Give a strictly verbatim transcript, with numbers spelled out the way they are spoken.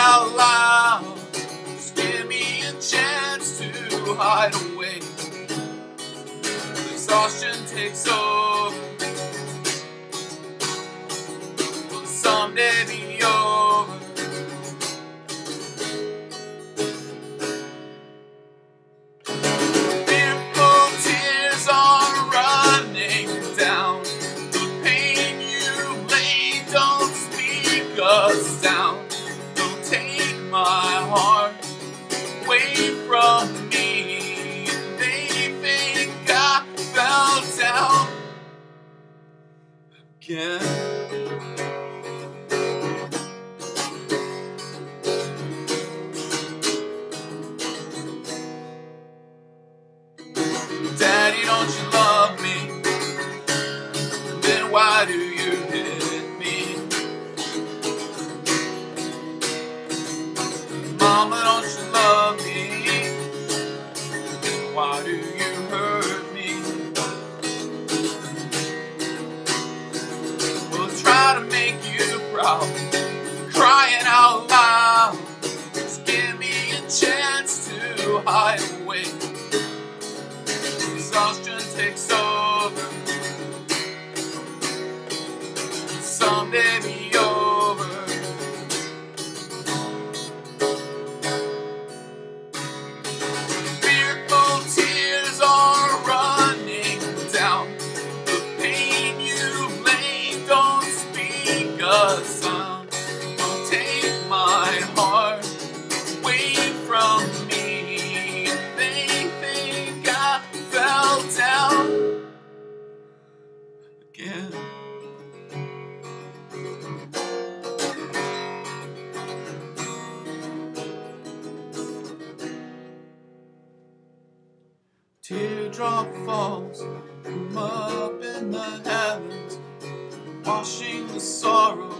out loud. Just give me a chance to hide away. Exhaustion takes over. Will someday be over? Fearful tears are running down. The pain you lay don't speak a sound. Don't take my heart away from me. They think I fell down again. Daddy, don't you love me? Then why do you hit me? Mama, don't you love me? Then why do you hurt me? We'll try to make you proud, crying out loud. Just give me a chance to hide away. Exhaustion takes over. Someday be over. Fearful tears are running down. The pain you lay don't speak a sound. Don't take my heart away from me. They think I fell down again. Teardrop falls from up in the heavens, washing the sorrow